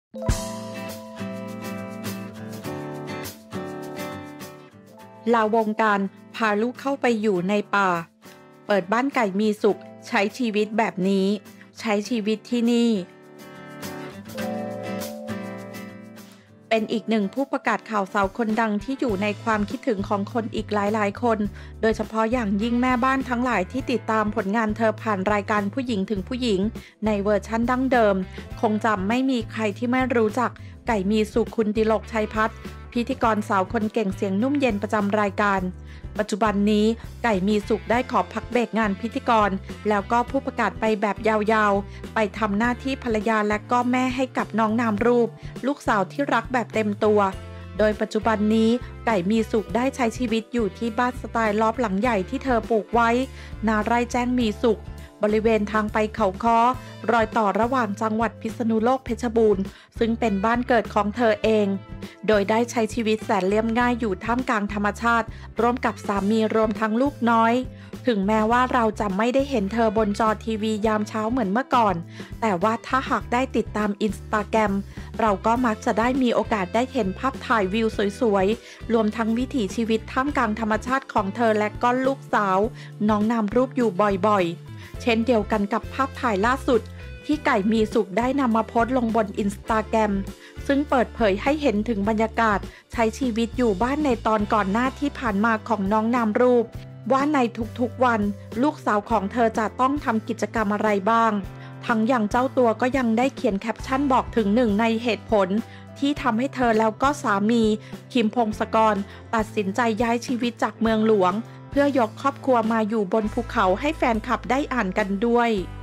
ลาวงการพาลูกเข้าไปอยู่ในป่าเปิดบ้านไก่มีสุขใช้ชีวิตแบบนี้ใช้ชีวิตที่นี่เป็นอีกหนึ่งผู้ประกาศข่าวสาวคนดังที่อยู่ในความคิดถึงของคนอีกหลายๆคนโดยเฉพาะอย่างยิ่งแม่บ้านทั้งหลายที่ติดตามผลงานเธอผ่านรายการผู้หญิงถึงผู้หญิงในเวอร์ชั่นดั้งเดิมคงจำไม่มีใครที่ไม่รู้จักไก่มีสุขคุณดิลกชัยพัฒน์พิธีกรสาวคนเก่งเสียงนุ่มเย็นประจำรายการปัจจุบันนี้ไก่มีสุขได้ขอพักเบรกงานพิธีกรแล้วก็ผู้ประกาศไปแบบยาวๆไปทำหน้าที่ภรรยาและก็แม่ให้กับน้องนามรูปลูกสาวที่รักแบบเต็มตัวโดยปัจจุบันนี้ไก่มีสุขได้ใช้ชีวิตอยู่ที่บ้านสไตล์ลอฟหลังใหญ่ที่เธอปลูกไว้นาไร่แจ้งมีสุขบริเวณทางไปเขาค้อรอยต่อระหว่างจังหวัดพิษณุโลกเพชรบูรณ์ซึ่งเป็นบ้านเกิดของเธอเองโดยได้ใช้ชีวิตแสนเรียบง่ายอยู่ท่ามกลางธรรมชาติร่วมกับสามีรวมทั้งลูกน้อยถึงแม้ว่าเราจะไม่ได้เห็นเธอบนจอทีวียามเช้าเหมือนเมื่อก่อนแต่ว่าถ้าหากได้ติดตามอินสตาแกรมเราก็มักจะได้มีโอกาสได้เห็นภาพถ่ายวิวสวยๆรวมทั้งวิถีชีวิตท่ามกลางธรรมชาติของเธอและก็ลูกสาวน้องนามรูปอยู่บ่อยๆเช่นเดียวกันกับภาพถ่ายล่าสุดที่ไก่มีสุขได้นำมาโพสต์ลงบนอินสตาแกรมซึ่งเปิดเผยให้เห็นถึงบรรยากาศใช้ชีวิตอยู่บ้านในตอนก่อนหน้าที่ผ่านมาของน้องนามรูปว่าในทุกๆวันลูกสาวของเธอจะต้องทำกิจกรรมอะไรบ้างทั้งอย่างเจ้าตัวก็ยังได้เขียนแคปชั่นบอกถึงหนึ่งในเหตุผลที่ทำให้เธอแล้วก็สามีคิมพงศกรตัดสินใจย้ายชีวิตจากเมืองหลวงเพื่อยกครอบครัวมาอยู่บนภูเขาให้แฟนคลับได้อ่านกันด้วย